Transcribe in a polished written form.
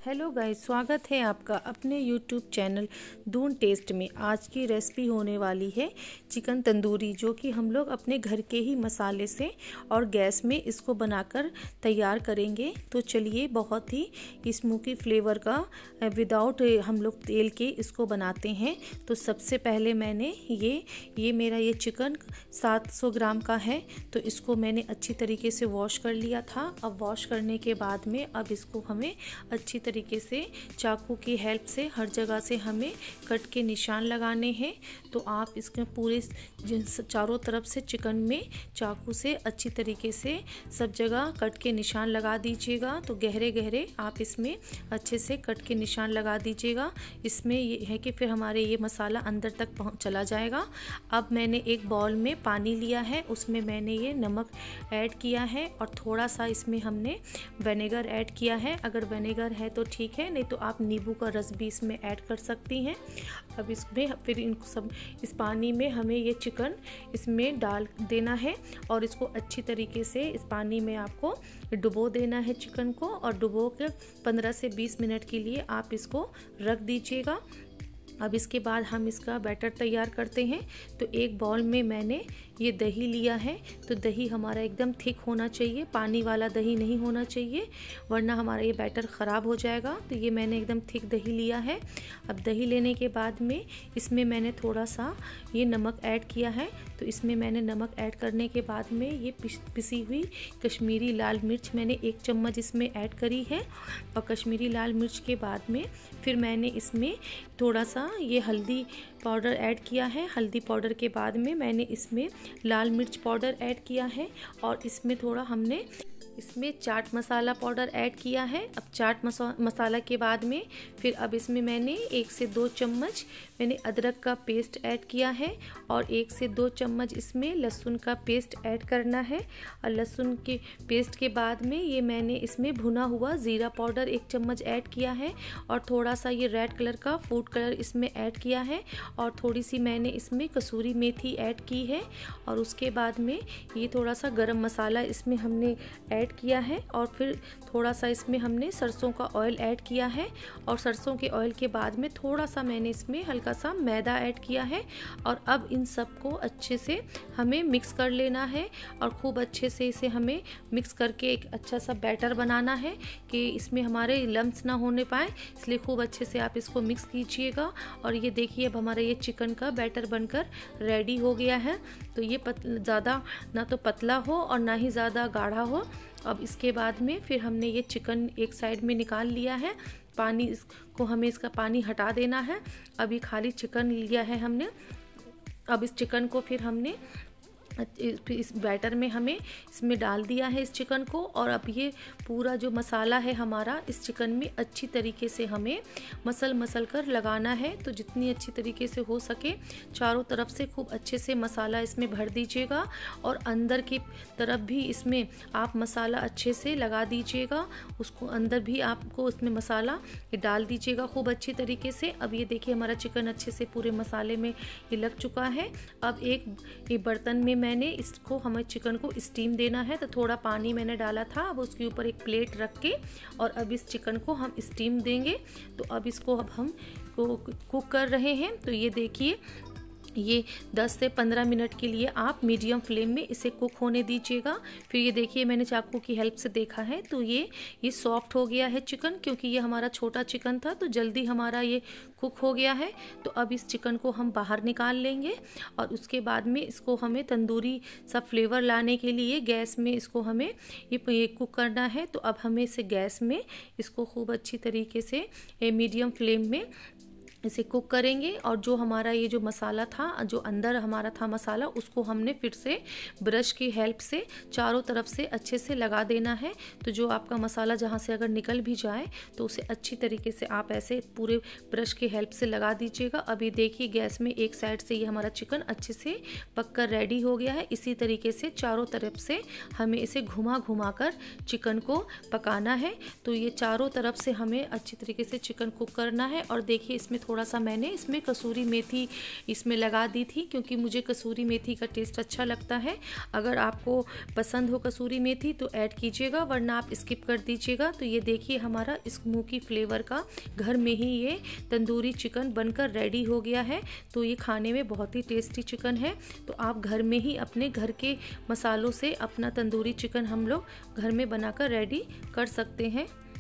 Hello guys, स्वागत है आपका अपने यूट्यूब चैनल दून टेस्ट में। आज की रेसिपी होने वाली है चिकन तंदूरी, जो कि हम लोग अपने घर के ही मसाले से और गैस में इसको बनाकर तैयार करेंगे। तो चलिए, बहुत ही स्मोकी फ्लेवर का विदाउट हम लोग तेल के इसको बनाते हैं। तो सबसे पहले मैंने ये मेरा ये चिकन 700 ग्राम का है, तो इसको मैंने अच्छी तरीके से वॉश कर लिया था। अब वॉश करने के बाद में अब इसको हमें अच्छी तरीके से चाकू की हेल्प से हर जगह से हमें कट के निशान लगाने हैं। तो आप इसके पूरे चारों तरफ से चिकन में चाकू से अच्छी तरीके से सब जगह कट के निशान लगा दीजिएगा। तो गहरे गहरे आप इसमें अच्छे से कट के निशान लगा दीजिएगा। इसमें ये है कि फिर हमारे ये मसाला अंदर तक चला जाएगा। अब मैंने एक बाउल में पानी लिया है, उसमें मैंने ये नमक ऐड किया है और थोड़ा सा इसमें हमने विनेगर ऐड किया है। अगर विनेगर है तो ठीक है, नहीं तो आप नींबू का रस भी इसमें ऐड कर सकती हैं। अब इसमें फिर इनको सब इस पानी में हमें ये चिकन इसमें डाल देना है और इसको अच्छी तरीके से इस पानी में आपको डुबो देना है चिकन को। और डुबो के 15 से 20 मिनट के लिए आप इसको रख दीजिएगा। अब इसके बाद हम इसका बैटर तैयार करते हैं। तो एक बाउल में मैंने ये दही लिया है। तो दही हमारा एकदम थिक होना चाहिए, पानी वाला दही नहीं होना चाहिए, वरना हमारा ये बैटर ख़राब हो जाएगा। तो ये मैंने एकदम थिक दही लिया है। अब दही लेने के बाद में इसमें मैंने थोड़ा सा ये नमक ऐड किया है। तो इसमें मैंने नमक ऐड करने के बाद में ये पिसी हुई कश्मीरी लाल मिर्च मैंने 1 चम्मच इसमें ऐड करी है। और कश्मीरी लाल मिर्च के बाद में फिर मैंने इसमें थोड़ा सा ये हल्दी पाउडर ऐड किया है। हल्दी पाउडर के बाद में मैंने इसमें लाल मिर्च पाउडर ऐड किया है और इसमें थोड़ा हमने इसमें चाट मसाला पाउडर ऐड किया है। अब चाट मसाला के बाद में फिर अब इसमें मैंने 1 से 2 चम्मच मैंने अदरक का पेस्ट ऐड किया है और 1 से 2 चम्मच इसमें लहसुन का पेस्ट ऐड करना है। और लहसुन के पेस्ट के बाद में ये मैंने इसमें भुना हुआ ज़ीरा पाउडर 1 चम्मच ऐड किया है और थोड़ा सा ये रेड कलर का फूड कलर इसमें ऐड किया है और थोड़ी सी मैंने इसमें कसूरी मेथी ऐड की है। और उसके बाद में ये थोड़ा सा गरम मसाला इसमें हमने ऐड किया है और फिर थोड़ा सा इसमें हमने सरसों का ऑयल ऐड किया है। और सरसों के ऑयल के बाद में थोड़ा सा मैंने इसमें हल्का सा मैदा ऐड किया है। और अब इन सबको अच्छे से हमें मिक्स कर लेना है और खूब अच्छे से इसे हमें मिक्स करके एक अच्छा सा बैटर बनाना है कि इसमें हमारे लम्स ना होने पाए, इसलिए खूब अच्छे से आप इसको मिक्स कीजिएगा। और ये देखिए, अब हमारा ये चिकन का बैटर बनकर रेडी हो गया है। तो ये ज़्यादा ना तो पतला हो और ना ही ज़्यादा गाढ़ा हो। अब इसके बाद में फिर हमने ये चिकन एक साइड में निकाल लिया है। पानी इसको हमें इसका पानी हटा देना है। अभी खाली चिकन लिया है हमने। अब इस चिकन को फिर हमने इस बैटर में हमें इसमें डाल दिया है इस चिकन को। और अब ये पूरा जो मसाला है हमारा इस चिकन में अच्छी तरीके से हमें मसल कर लगाना है। तो जितनी अच्छी तरीके से हो सके चारों तरफ से खूब अच्छे से मसाला इसमें भर दीजिएगा और अंदर की तरफ भी इसमें आप मसाला अच्छे से लगा दीजिएगा। उसको अंदर भी आपको उसमें मसाला डाल दीजिएगा खूब अच्छी तरीके से। अब ये देखिए, हमारा चिकन अच्छे से पूरे मसाले में ये लग चुका है। अब एक बर्तन में मैंने इसको हमें चिकन को स्टीम देना है। तो थोड़ा पानी मैंने डाला था, अब उसके ऊपर एक प्लेट रख के और अब इस चिकन को हम स्टीम देंगे। तो अब इसको अब हम कुक कर रहे हैं। तो ये देखिए, ये 10 से 15 मिनट के लिए आप मीडियम फ्लेम में इसे कुक होने दीजिएगा। फिर ये देखिए, मैंने चाकू की हेल्प से देखा है तो ये सॉफ्ट हो गया है चिकन, क्योंकि ये हमारा छोटा चिकन था तो जल्दी हमारा ये कुक हो गया है। तो अब इस चिकन को हम बाहर निकाल लेंगे और उसके बाद में इसको हमें तंदूरी सा फ्लेवर लाने के लिए गैस में इसको हमें ये कुक करना है। तो अब हमें इसे गैस में इसको खूब अच्छी तरीके से मीडियम फ्लेम में इसे कुक करेंगे। और जो हमारा ये जो मसाला था, जो अंदर हमारा था मसाला, उसको हमने फिर से ब्रश की हेल्प से चारों तरफ से अच्छे से लगा देना है। तो जो आपका मसाला जहाँ से अगर निकल भी जाए तो उसे अच्छी तरीके से आप ऐसे पूरे ब्रश की हेल्प से लगा दीजिएगा। अभी देखिए, गैस में एक साइड से ये हमारा चिकन अच्छे से पककर रेडी हो गया है। इसी तरीके से चारों तरफ से हमें इसे घुमा कर चिकन को पकाना है। तो ये चारों तरफ से हमें अच्छी तरीके से चिकन कुक करना है। और देखिए, इसमें थोड़ा सा मैंने इसमें कसूरी मेथी इसमें लगा दी थी, क्योंकि मुझे कसूरी मेथी का टेस्ट अच्छा लगता है। अगर आपको पसंद हो कसूरी मेथी तो ऐड कीजिएगा, वरना आप स्किप कर दीजिएगा। तो ये देखिए हमारा स्मोकी फ्लेवर का घर में ही ये तंदूरी चिकन बनकर रेडी हो गया है। तो ये खाने में बहुत ही टेस्टी चिकन है। तो आप घर में ही अपने घर के मसालों से अपना तंदूरी चिकन हम लोग घर में बनाकर रेडी कर सकते हैं।